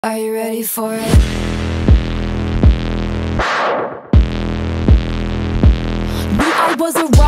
Are you ready for it? When I was a